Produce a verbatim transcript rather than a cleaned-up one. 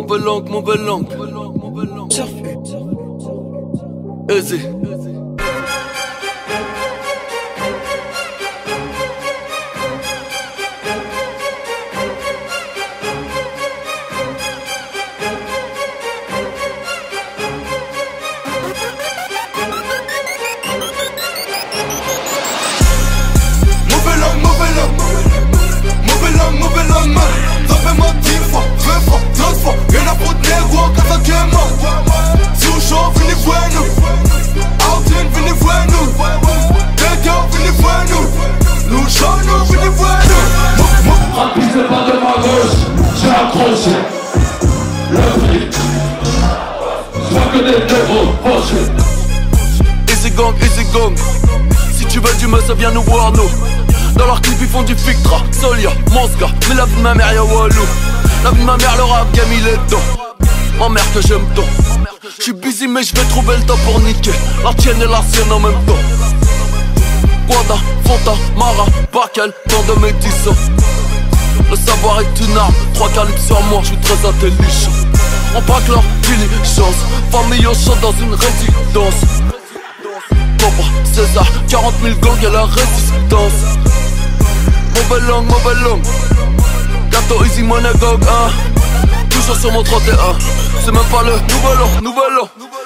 Mauvaise langue, mauvaise langue. Easy. Easy gang, easy gang. Si tu veux du meuf, viens nous voir nous. Dans leur clip ils font du Fictra, Solia, Monska. Mais la vie de ma mère y'a Walou. La vie de ma mère le rap game il est dedans. Ma mère que j'aime tant. J'suis busy mais j'vais trouver le temps pour niquer la tienne et la sienne en même temps. Guada, Fonta, Mara, Bakel, tant de métissants. Le savoir est une arme, trois calibres sur moi, j'suis très intelligent. On braque leur diligence, famille au champ dans une résidence. Papa, César, quarante mille gangs et la résistance. Mauvaise langue, mauvaise langue. Gâteau easy money gog, hein. Toujours sur mon trente et un. C'est même pas le nouvel an, nouvel an.